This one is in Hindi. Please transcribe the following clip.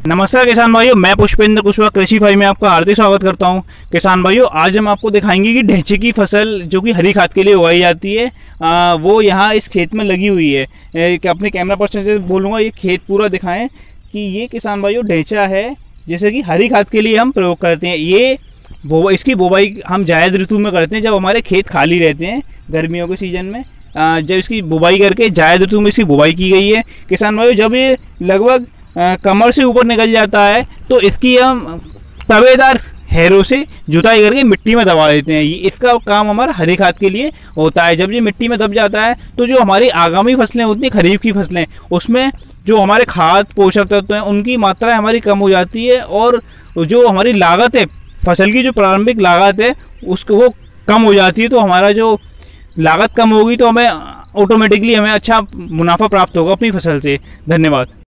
नमस्कार किसान भाइयों, मैं पुष्पेंद्र कुशवाहा कृषि फार्म में आपका हार्दिक स्वागत करता हूं। किसान भाइयों, आज हम आपको दिखाएंगे कि ढेंचे की फसल जो कि हरी खाद के लिए उगाई जाती है, वो यहाँ इस खेत में लगी हुई है। कि अपने कैमरा पर्सन से बोलूँगा ये खेत पूरा दिखाएं कि ये किसान भाइयों ढेंचा है, जैसे कि हरी खाद के लिए हम प्रयोग करते हैं। ये इसकी बुवाई हम जायद ऋतु में करते हैं, जब हमारे खेत खाली रहते हैं गर्मियों के सीजन में। जब इसकी बुवाई करके जायद ऋतु में इसकी बुवाई की गई है किसान भाइयों। जब ये लगभग कमर से ऊपर निकल जाता है तो इसकी हम तवेदार हैरों से जुताई करके मिट्टी में दबा देते हैं। इसका काम हमारा हरी खाद के लिए होता है। जब ये मिट्टी में दब जाता है तो जो हमारी आगामी फसलें होती हैं, खरीफ की फसलें, उसमें जो हमारे खाद पोषक तत्व हैं उनकी मात्रा हमारी कम हो जाती है, और जो हमारी लागत है, फसल की जो प्रारंभिक लागत है उसको वो कम हो जाती है। तो हमारा जो लागत कम होगी तो हमें ऑटोमेटिकली हमें अच्छा मुनाफा प्राप्त होगा अपनी फसल से। धन्यवाद।